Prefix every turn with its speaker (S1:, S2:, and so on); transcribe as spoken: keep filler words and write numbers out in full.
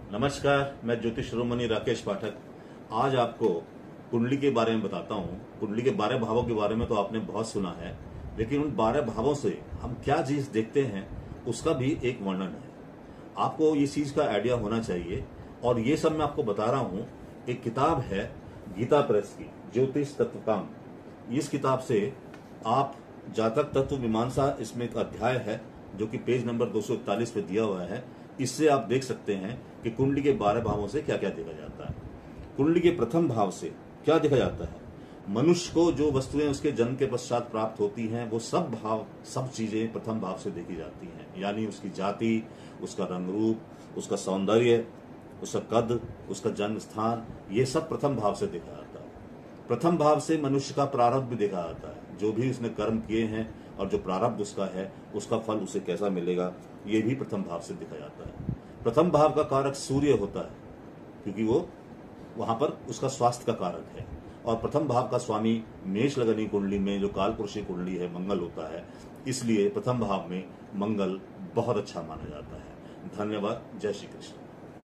S1: नमस्कार, मैं ज्योतिष शिरोमणि राकेश पाठक। आज आपको कुंडली के बारे में बताता हूँ। कुंडली के बारह भावों के बारे में तो आपने बहुत सुना है, लेकिन उन बारह भावों से हम क्या चीज देखते हैं उसका भी एक वर्णन है। आपको ये चीज का आइडिया होना चाहिए और ये सब मैं आपको बता रहा हूँ। एक किताब है गीता प्रेस की, ज्योतिष तत्वकाम। इस किताब से आप जातक तत्व मीमांसा, इसमें एक अध्याय है जो कि पेज नंबर दो सौ इकतालीस पे दिया हुआ है। इससे आप देख सकते हैं कि कुंडली के बारह भावों से क्या क्या देखा जाता है। कुंडली के प्रथम भाव से क्या देखा जाता है? मनुष्य को जो वस्तुएं उसके जन्म के पश्चात प्राप्त होती हैं वो सब भाव, सब चीजें प्रथम भाव से देखी जाती हैं। यानी उसकी जाति, उसका रंग रूप, उसका सौंदर्य, उसका कद, उसका जन्म स्थान, ये सब प्रथम भाव से देखा जाता है। प्रथम भाव से मनुष्य का प्रारब्ध भी देखा जाता है। जो भी उसने कर्म किए हैं और जो प्रारब्ध उसका है, उसका फल उसे कैसा मिलेगा, ये भी प्रथम भाव से देखा जाता है। प्रथम भाव का कारक सूर्य होता है, क्योंकि वो वहां पर उसका स्वास्थ्य का कारक है। और प्रथम भाव का स्वामी मेष लगनी कुंडली में, जो कालपुरुषी कुंडली है, मंगल होता है। इसलिए प्रथम भाव में मंगल बहुत अच्छा माना जाता है। धन्यवाद। जय श्री कृष्ण।